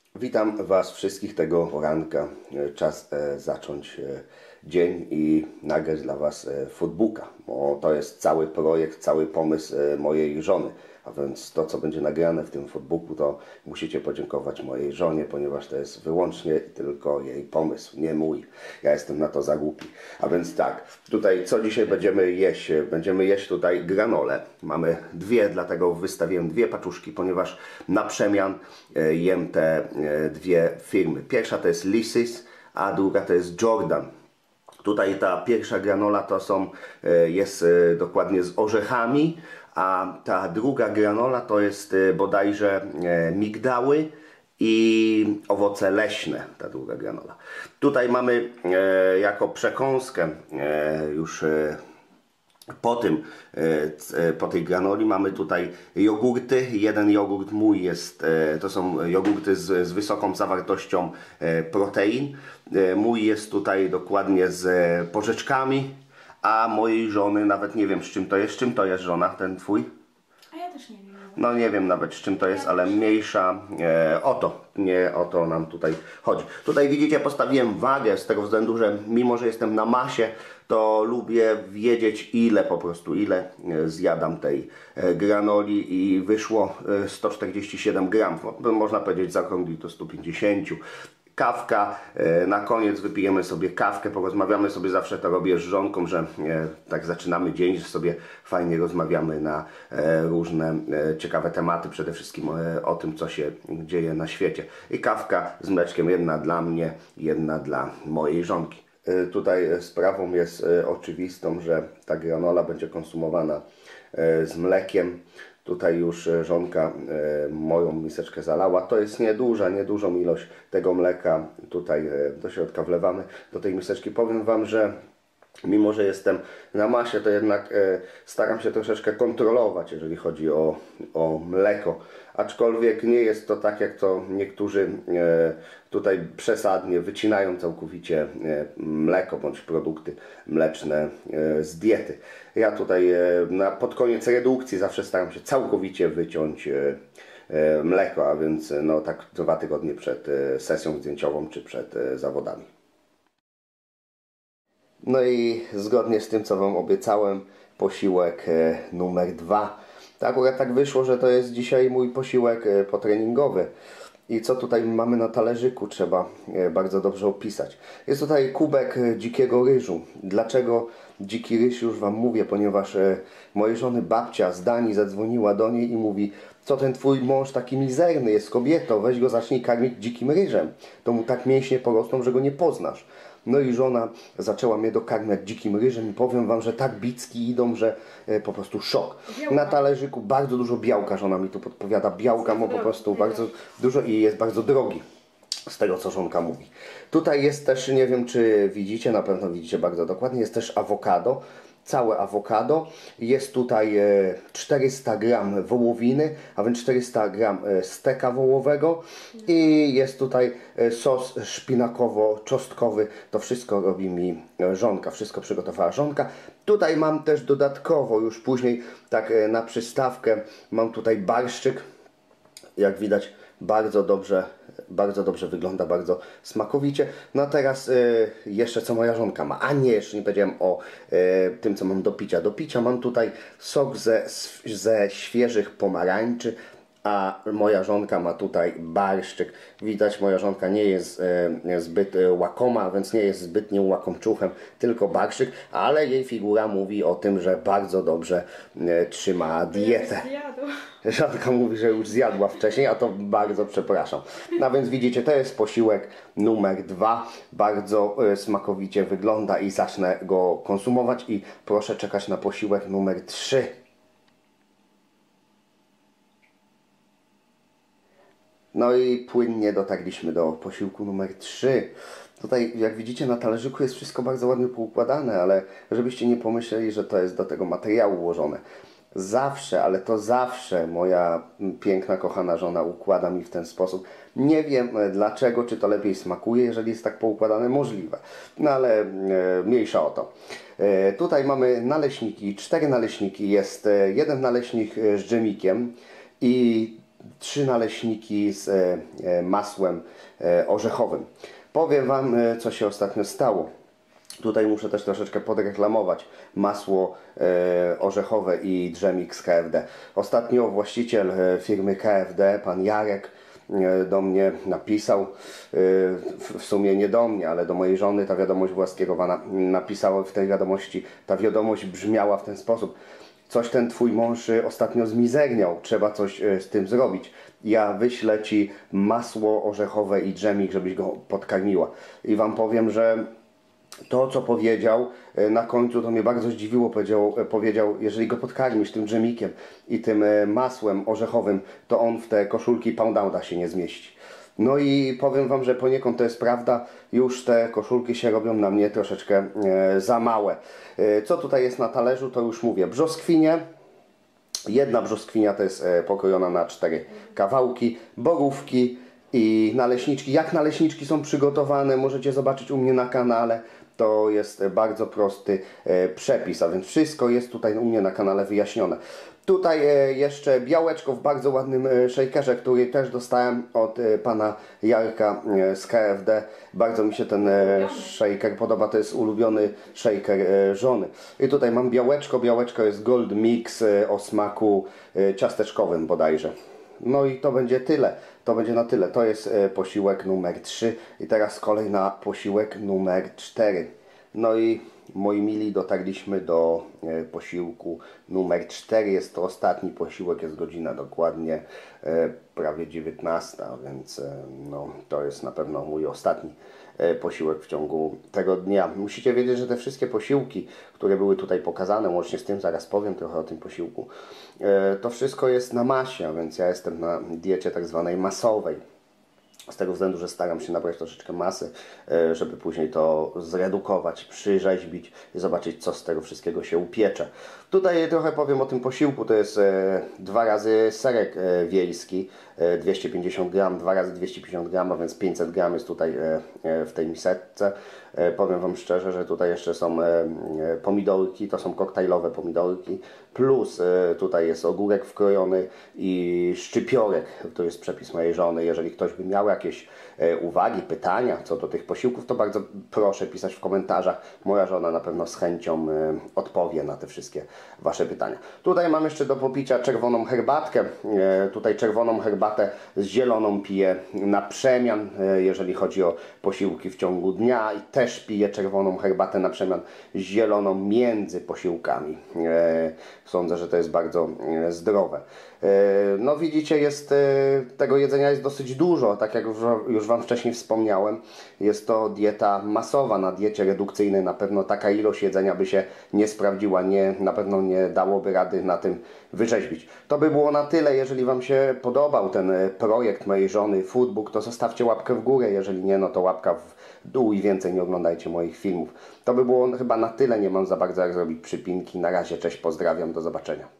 Witam Was wszystkich tego poranka. Czas zacząć dzień i nagrać dla Was foodbooka, bo to jest cały projekt, cały pomysł mojej żony. A więc to, co będzie nagrane w tym foodbooku, to musicie podziękować mojej żonie, ponieważ to jest wyłącznie i tylko jej pomysł, nie mój. Ja jestem na to za głupi. A więc tak, tutaj co dzisiaj będziemy jeść? Będziemy jeść tutaj granole. Mamy dwie, dlatego wystawiłem dwie paczuszki, ponieważ na przemian jem te dwie firmy. Pierwsza to jest Lisis, a druga to jest Jordan. Tutaj ta pierwsza granola jest dokładnie z orzechami, a ta druga granola to jest bodajże migdały i owoce leśne, ta druga granola. Tutaj mamy jako przekąskę już po tej granoli mamy tutaj jogurty. Jeden jogurt mój jest, to są jogurty z wysoką zawartością protein. Mój jest tutaj dokładnie z porzeczkami, a mojej żony nawet nie wiem z czym to jest. Z czym to jest, żona, ten twój? A ja też nie wiem. No nie wiem nawet z czym to jest, ale mniejsza nie o to nam tutaj chodzi. Tutaj widzicie, postawiłem wagę z tego względu, że mimo, że jestem na masie, to lubię wiedzieć ile zjadam tej granoli i wyszło 147 gram. Można powiedzieć zaokrąglić do 150. Kawka, na koniec wypijemy sobie kawkę, porozmawiamy sobie, zawsze to robię z żonką, że tak zaczynamy dzień, że sobie fajnie rozmawiamy na różne ciekawe tematy, przede wszystkim o tym, co się dzieje na świecie. I kawka z mleczkiem, jedna dla mnie, jedna dla mojej żonki. Tutaj sprawą jest oczywistą, że ta granola będzie konsumowana z mlekiem. Tutaj już żonka moją miseczkę zalała. To jest niedużą ilość tego mleka. Tutaj do środka wlewamy do tej miseczki. Powiem Wam, że mimo, że jestem na masie, to jednak staram się troszeczkę kontrolować, jeżeli chodzi o mleko. Aczkolwiek nie jest to tak, jak to niektórzy tutaj przesadnie wycinają całkowicie mleko bądź produkty mleczne z diety. Ja tutaj pod koniec redukcji zawsze staram się całkowicie wyciąć mleko, a więc no tak 2 tygodnie przed sesją zdjęciową czy przed zawodami. No i zgodnie z tym, co Wam obiecałem, posiłek numer 2. Tak akurat tak wyszło, że to jest dzisiaj mój posiłek potreningowy. I co tutaj mamy na talerzyku, trzeba bardzo dobrze opisać. Jest tutaj kubek dzikiego ryżu. Dlaczego dziki ryż, już Wam mówię, ponieważ mojej żony babcia z Danii zadzwoniła do niej i mówi: co ten twój mąż taki mizerny jest, kobieto, weź go, zacznij karmić dzikim ryżem. To mu tak mięśnie porosną, że go nie poznasz. No i żona zaczęła mnie dokarmiać dzikim ryżem i powiem Wam, że tak bicki idą, że po prostu szok. Białka. Na talerzyku bardzo dużo białka, żona mi tu podpowiada. Białka ma po prostu bardzo dużo i jest bardzo drogi, z tego co żonka mówi. Tutaj jest też, nie wiem czy widzicie, na pewno widzicie bardzo dokładnie, jest też awokado. Całe awokado. Jest tutaj 400 gram wołowiny, a więc 400 gram steka wołowego i jest tutaj sos szpinakowo-czosnkowy. To wszystko robi mi żonka, wszystko przygotowała żonka. Tutaj mam też dodatkowo, już później tak na przystawkę, mam tutaj barszczyk. Jak widać, bardzo dobrze wygląda, bardzo smakowicie. No a teraz jeszcze co moja żonka ma. A nie, jeszcze nie powiedziałem o tym, co mam do picia. Do picia mam tutaj sok ze świeżych pomarańczy, a moja żonka ma tutaj barszczyk. Widać, moja żonka nie jest zbyt łakoma, więc nie jest zbytnim łakomczuchem, tylko barszczyk, ale jej figura mówi o tym, że bardzo dobrze trzyma dietę. Żonka mówi, że już zjadła wcześniej, a to bardzo przepraszam. No więc widzicie, to jest posiłek numer 2. Bardzo smakowicie wygląda i zacznę go konsumować i proszę czekać na posiłek numer 3. No i płynnie dotarliśmy do posiłku numer 3. Tutaj, jak widzicie, na talerzyku jest wszystko bardzo ładnie poukładane, ale żebyście nie pomyśleli, że to jest do tego materiału ułożone. Zawsze, ale to zawsze moja piękna, kochana żona układa mi w ten sposób. Nie wiem dlaczego, czy to lepiej smakuje, jeżeli jest tak poukładane, możliwe. No ale mniejsza o to. Tutaj mamy naleśniki, 4 naleśniki. Jest jeden naleśnik z dżemikiem i 3 naleśniki z masłem orzechowym. Powiem Wam, co się ostatnio stało. Tutaj muszę też troszeczkę podreklamować masło orzechowe i Drzemix KFD. Ostatnio właściciel firmy KFD, pan Jarek, do mnie napisał, w sumie nie do mnie, ale do mojej żony ta wiadomość była skierowana. Napisał w tej wiadomości, ta wiadomość brzmiała w ten sposób: coś ten twój mąż ostatnio zmizerniał, trzeba coś z tym zrobić. Ja wyślę ci masło orzechowe i dżemik, żebyś go podkarmiła. I Wam powiem, że to, co powiedział na końcu, to mnie bardzo zdziwiło. Powiedział, jeżeli go podkarmisz tym dżemikiem i tym masłem orzechowym, to on w te koszulki Poundouta się nie zmieści. No i powiem Wam, że poniekąd to jest prawda. Już te koszulki się robią na mnie troszeczkę za małe. Co tutaj jest na talerzu, to już mówię. Brzoskwinie. Jedna brzoskwinia to jest pokrojona na 4 kawałki. Borówki i naleśniczki. Jak naleśniczki są przygotowane, możecie zobaczyć u mnie na kanale. To jest bardzo prosty przepis, a więc wszystko jest tutaj u mnie na kanale wyjaśnione. Tutaj jeszcze białeczko w bardzo ładnym shakerze, który też dostałem od pana Jarka z KFD. Bardzo mi się ten shaker podoba, to jest ulubiony shaker żony. I tutaj mam białeczko, białeczko jest Gold Mix o smaku ciasteczkowym bodajże. No i to będzie tyle, to będzie na tyle. To jest posiłek numer 3 i teraz kolej na posiłek numer 4. No i moi mili, dotarliśmy do posiłku numer 4. Jest to ostatni posiłek, jest godzina dokładnie prawie 19, więc no, to jest na pewno mój ostatni posiłek w ciągu tego dnia. Musicie wiedzieć, że te wszystkie posiłki, które były tutaj pokazane, łącznie z tym, zaraz powiem trochę o tym posiłku, to wszystko jest na masie, więc ja jestem na diecie tak zwanej masowej. Z tego względu, że staram się nabrać troszeczkę masy, żeby później to zredukować, przyrzeźbić i zobaczyć, co z tego wszystkiego się upiecze. Tutaj trochę powiem o tym posiłku. To jest 2 razy serek wiejski, 250 gram, 2 razy 250 gram, a więc 500 gram jest tutaj w tej miseczce. Powiem Wam szczerze, że tutaj jeszcze są pomidorki, to są koktajlowe pomidorki, plus tutaj jest ogórek wkrojony i szczypiorek, to jest przepis mojej żony. Jeżeli ktoś by miał jakieś uwagi, pytania co do tych posiłków, to bardzo proszę pisać w komentarzach. Moja żona na pewno z chęcią odpowie na te wszystkie Wasze pytania. Tutaj mam jeszcze do popicia czerwoną herbatkę. Tutaj czerwoną herbatę z zieloną piję na przemian, jeżeli chodzi o posiłki w ciągu dnia, i też piję czerwoną herbatę na przemian z zieloną między posiłkami. Sądzę, że to jest bardzo zdrowe. No widzicie, tego jedzenia jest dosyć dużo, tak jak już Wam wcześniej wspomniałem. Jest to dieta masowa. Na diecie redukcyjnej na pewno taka ilość jedzenia by się nie sprawdziła, na pewno nie dałoby rady na tym wyrzeźbić. To by było na tyle. Jeżeli Wam się podobał ten projekt mojej żony Foodbook, to zostawcie łapkę w górę. Jeżeli nie, no to łapka w dół i więcej nie oglądajcie moich filmów. To by było chyba na tyle. Nie mam za bardzo jak zrobić przypinki. Na razie, cześć, pozdrawiam, do zobaczenia.